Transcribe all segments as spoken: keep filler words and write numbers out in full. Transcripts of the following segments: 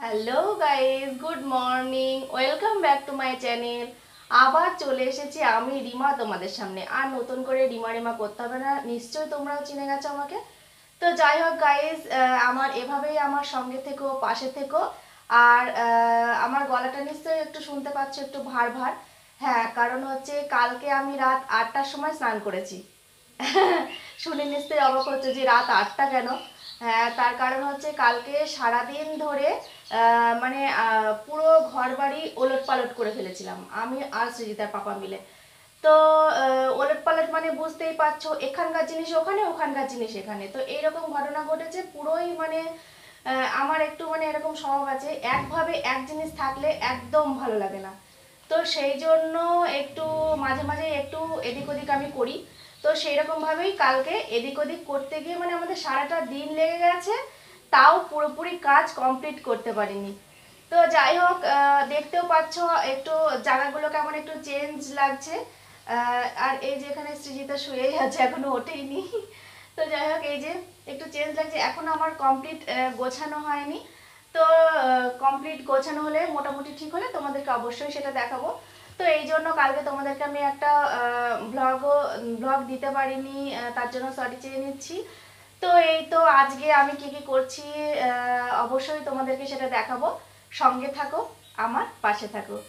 Hello guys, good morning, welcome back to my channel. আবার চলে এসেছি আমি রিমা তোমাদের সামনে। আর নতুন করে রিমা রিমা করতে হবে না, নিশ্চয়ই তোমরাও চিনে গেছো আমাকে। তো যাই হোক গাইস, আমার এভাবেই আমার সঙ্গে থেকো, পাশে থেকো। আর আহ, আমার গলাটা নিশ্চয়ই একটু শুনতে পাচ্ছ, একটু ভার ভার। হ্যাঁ, কারণ হচ্ছে কালকে আমি রাত আটটার সময় স্নান করেছি। শুনে নিশ্চয়ই অবাক হচ্ছে যে রাত আটটা কেন। হ্যাঁ, তার কারণ হচ্ছে কালকে সারাদিন ধরে আহ, মানে আহ, পুরো ঘর বাড়ি ওলট পালট করে ফেলেছিলাম আমি আর সৃজিতার পাপা মিলে। তো আহ, ওলট পালট মানে বুঝতেই পারছো, এখানকার জিনিস ওখানে, ওখানকার জিনিস এখানে। তো এইরকম ঘটনা ঘটেছে পুরোই মানে আহ, আমার একটু মানে এরকম স্বভাব আছে, একভাবে এক জিনিস থাকলে একদম ভালো লাগে না। তো সেই জন্য একটু মাঝে মাঝে একটু এদিক ওদিক আমি করি। তো সেই রকম ভাবেই কালকে এদিক ওদিক করতে গিয়ে মানে আমাদের সারাটা দিন লেগে গেছে, তাও পুরোপুরি কাজ কমপ্লিট করতে পারিনি। তো যাই হোক, আহ, দেখতেও পাচ্ছ একটু জায়গাগুলো কেমন একটু চেঞ্জ লাগছে। আহ, আর এই যে এখানে সৃজিতা শুয়েই আছে, এখনো ওঠেইনি। তো যাই হোক, এই যে একটু চেঞ্জ লাগছে, এখনো আমার কমপ্লিট গোছানো হয়নি। তো কমপ্লিট গোছানো হলে, মোটামুটি ঠিক হলে তোমাদেরকে অবশ্যই সেটা দেখাবো। তো এই জন্য কালকে তোমাদেরকে আমি একটা ব্লগও ব্লগ দিতে পারিনি, আহ, তার জন্য সরি চেয়ে নিচ্ছি। তো এই তো আজকে আমি কি কি করছি আহ, অবশ্যই তোমাদেরকে সেটা দেখাবো। সঙ্গে থাকো, আমার পাশে থাকো।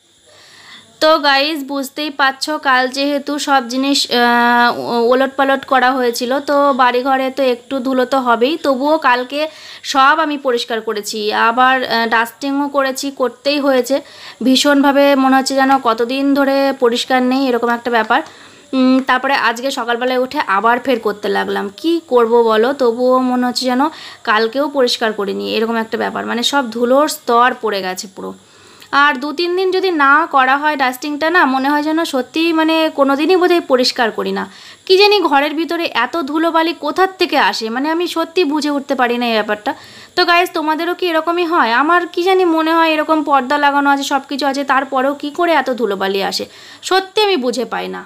তো গাইজ, বুঝতেই পারছো কাল যেহেতু সব জিনিস ওলট পালট করা হয়েছিল, তো বাড়িঘরে তো একটু ধুলো তো হবেই, তবুও কালকে সব আমি পরিষ্কার করেছি, আবার ডাস্টিংও করেছি, করতেই হয়েছে। ভীষণভাবে মনে হচ্ছে যেন কতদিন ধরে পরিষ্কার নেই, এরকম একটা ব্যাপার। তারপরে আজকে সকালবেলায় উঠে আবার ফের করতে লাগলাম, কি করব বলো, তবুও মনে হচ্ছে যেন কালকেও পরিষ্কার করিনি, এরকম একটা ব্যাপার। মানে সব ধুলোর স্তর পড়ে গেছে পুরো। আর দু তিন দিন যদি না করা হয় ডাস্টিংটা, না মনে হয় যেন সত্যিই মানে কোনো দিনই বোধহয় পরিষ্কার করি না। কী জানি ঘরের ভিতরে এত ধুলোবালি কোথার থেকে আসে, মানে আমি সত্যি বুঝে উঠতে পারি না এই ব্যাপারটা। তো গাইজ, তোমাদেরও কি এরকমই হয়? আমার কি জানি মনে হয় এরকম পর্দা লাগানো আছে, সব কিছু আছে, তারপরেও কী করে এত ধুলোবালি আসে, সত্যি আমি বুঝে পাই না।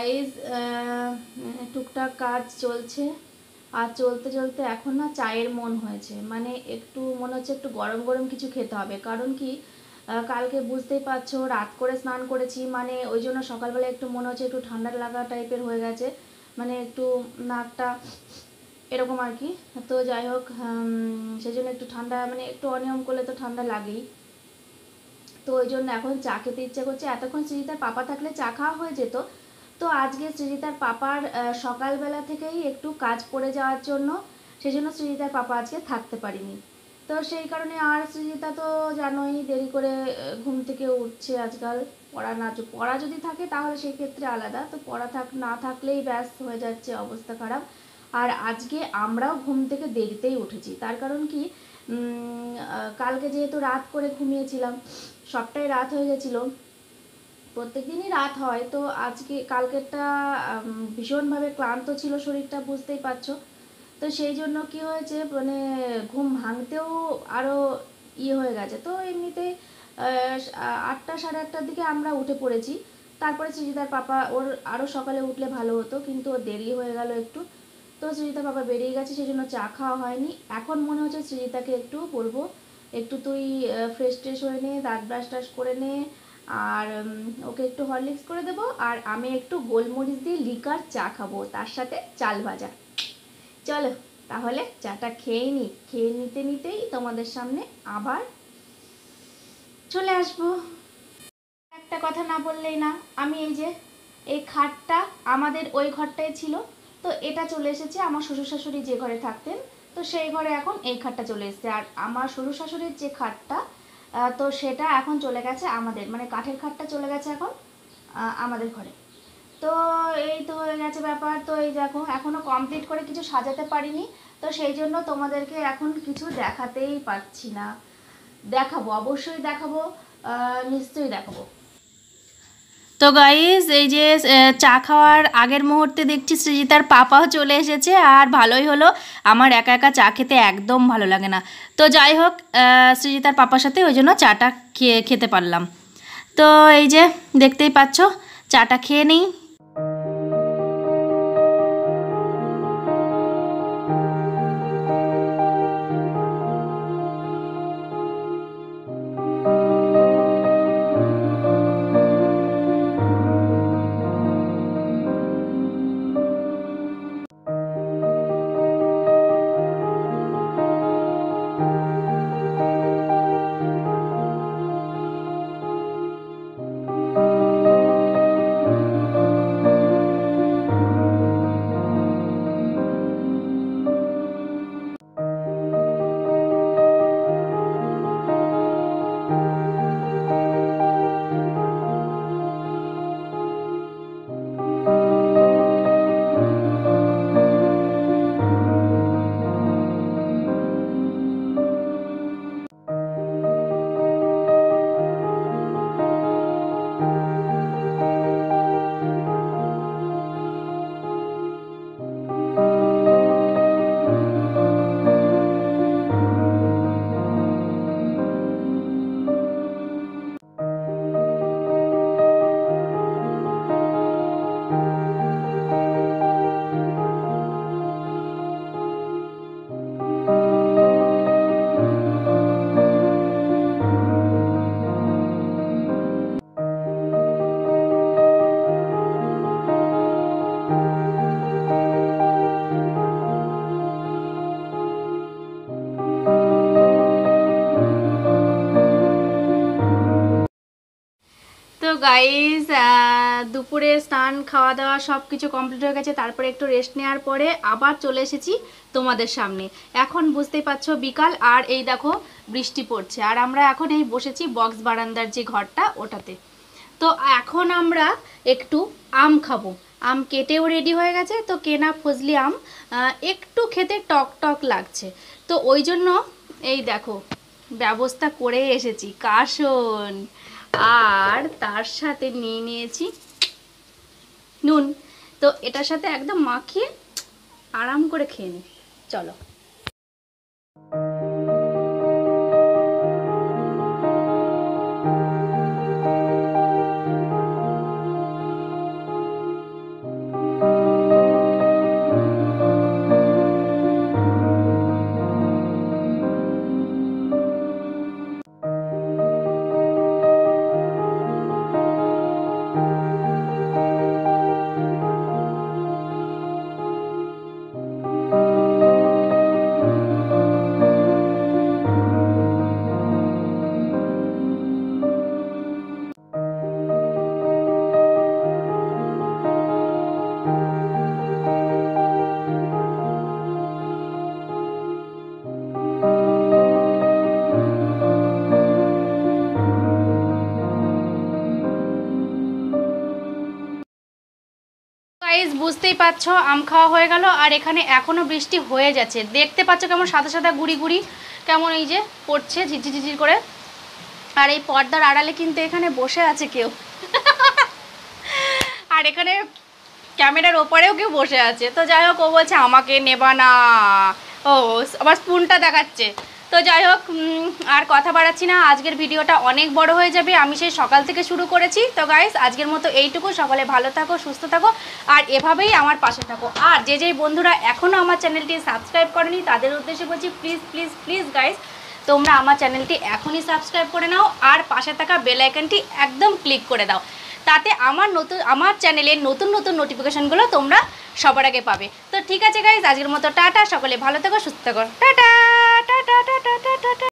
গাইজ টুকটাক কাজ চলছে, আর চলতে চলতে এখন না চায়ের মন হয়েছে, মানে একটু মনে হচ্ছে একটু গরম গরম কিছু খেতে হবে। কারণ কি কালকে বুঝতেই পারছো রাত করে স্নান করেছি, মানে ওই জন্য সকালবেলা একটু মনে হচ্ছে একটু ঠান্ডা লাগা টাইপের হয়ে গেছে, মানে একটু নাকটা এরকম আর কি। তো যাই হোক সেই জন্য একটু ঠান্ডা, মানে একটু অনিয়ম করলে তো ঠান্ডা লাগেই। তো ওই জন্য এখন চা খেতে ইচ্ছে করছে। এতক্ষণ সৃজিতার পাপা থাকলে চা খাওয়া হয়ে যেত, তো আজকে সৃজিতার পাপার সকালবেলা থেকেই একটু কাজ পড়ে যাওয়ার জন্য সেই জন্য সৃজিতার পাপা আজকে থাকতে পারিনি। তো সেই কারণে আর সৃজিতা তো জানোই দেরি করে ঘুম থেকে উঠছে আজকাল। পড়া না পড়া যদি থাকে তাহলে সেই ক্ষেত্রে আলাদা, তো পড়া থাক না থাকলেই ব্যস্ত হয়ে যাচ্ছে, অবস্থা খারাপ। আর আজকে আমরাও ঘুম থেকে দেরিতেই উঠেছি, তার কারণ কি কালকে যেহেতু রাত করে ঘুমিয়েছিলাম, সবটাই রাত হয়ে গেছিলো, প্রত্যেক দিনই রাত হয়। তো আজকে কালকেরটা ভীষণভাবে ক্লান্ত ছিল শরীরটা, বুঝতেই পারছো। তো সেই জন্য কি হয়েছে, মানে ঘুম ভাঙতেও আরও ইয়ে হয়ে গেছে। তো এমনিতেই আটটা সাড়ে আটটার দিকে আমরা উঠে পড়েছি। তারপরে সৃজিতার পাপা, ওর আরও সকালে উঠলে ভালো হতো, কিন্তু ওর দেরি হয়ে গেল একটু। তো সৃজিতার পাপা বেরিয়ে গেছে, সেই জন্য চা খাওয়া হয়নি। এখন মনে হচ্ছে সৃজিতাকে একটু বলবো একটু তুই ফ্রেশ ট্রেশ হয়ে নে, দাঁত ব্রাশ টাশ করে নে, আর ওকে একটু হরলিক্স করে দেবো, আর আমি একটু গোলমরিচ দিয়ে লিকার চা খাবো, তার সাথে চাল ভাজা। চলো তাহলে চাটা খেয়ে নিই, খেয়ে নিতে নিতেই তোমাদের সামনে আবার চলে আসবো। একটা কথা না বললেই না, আমি এই যে এই খাটটা আমাদের ওই ঘরটাই ছিল, তো এটা চলে এসেছে আমার শ্বশুর শাশুড়ি যে ঘরে থাকতেন, তো সেই ঘরে এখন এই খাটটা চলে এসেছে। আর আমার শ্বশুর শাশুড়ির যে খাটটা, তো সেটা এখন চলে গেছে আমাদের, মানে কাঠের খাটটা চলে গেছে এখন আমাদের ঘরে। তো এই তো হয়ে গেছে ব্যাপার। তো এই দেখো এখনও কমপ্লিট করে কিছু সাজাতে পারিনি, তো সেই জন্য তোমাদেরকে এখন কিছু দেখাতেই পারছি না। দেখাবো, অবশ্যই দেখাবো, নিশ্চয়ই দেখাবো। তো গাইস এই যে চা খাওয়ার আগের মুহূর্তে দেখছি সৃজিতার পাপাও চলে এসেছে, আর ভালোই হলো, আমার একা একা চা খেতে একদম ভালো লাগে না। তো যাই হোক সৃজিতার পাপার সাথে ওই জন্য চাটা খেয়ে খেতে পারলাম। তো এই যে দেখতেই পাচ্ছ চাটা খেয়ে নিই। গাইস দুপুরে স্নান খাওয়া দাওয়া সব কিছু কমপ্লিট হয়ে গেছে, তারপরে একটু রেস্ট নেওয়ার পরে আবার চলে এসেছি তোমাদের সামনে। এখন বুঝতেই পারছো বিকাল, আর এই দেখো বৃষ্টি পড়ছে, আর আমরা এখন এই বসেছি বক্স বারান্দার যে ঘরটা ওটাতে। তো এখন আমরা একটু আম খাবো, আম কেটেও রেডি হয়ে গেছে, তো কেনা ফজলি আম একটু খেতে টক টক লাগছে, তো ওই জন্য এই দেখো ব্যবস্থা করে এসেছি কাশন, আর তার সাথে নিয়ে নিয়েছি নুন। তো এটার সাথে একদম মাখিয়ে আরাম করে খেয়ে নিই, চলো। দেখতেই পাচ্ছ আম খাওয়া হয়ে গেল, আর এখানে এখনও বৃষ্টি হয়ে যাচ্ছে। দেখতে পাচ্ছ কেমন সাদা সাদা গুড়ি গুড়ি কেমন এই যে পড়ছে ঝিঝি ঝিঝির করে। আর এই পর্দার আড়ালে কিন্তু এখানে বসে আছে কেউ আর এখানে ক্যামেরার ওপরেও কেউ বসে আছে। তো যাই হোক, ও বলছে আমাকে নেবা না, ও আবার স্পুনটা দেখাচ্ছে। তো যাই হোক, আর কথা বাড়াচ্ছি না, আজকের ভিডিওটা অনেক বড় হয়ে যাবে, আমি সেই সকাল থেকে শুরু করেছি। তো গাইস আজকের মতো এইটুকু, সকলে ভালো থাকো, সুস্থ থাকো, আর এভাবেই আমার পাশে থাকো। আর যে যেই বন্ধুরা এখনও আমার চ্যানেলটি সাবস্ক্রাইব করেনি তাদের উদ্দেশ্যে বলছি প্লিজ প্লিজ প্লিজ গাইস, তোমরা আমার চ্যানেলটি এখনই সাবস্ক্রাইব করে নাও, আর পাশে থাকা বেল আইকনটি একদম ক্লিক করে দাও, তাতে আমার নতুন আমার চ্যানেলের নতুন নতুন নোটিফিকেশনগুলো তোমরা সবার আগে পাবে। তো ঠিক আছে গাইস, আজকের মতো টাটা, সকলে ভালো থাকো, সুস্থ থাকো, টাটা টাটা টাটা টাটা।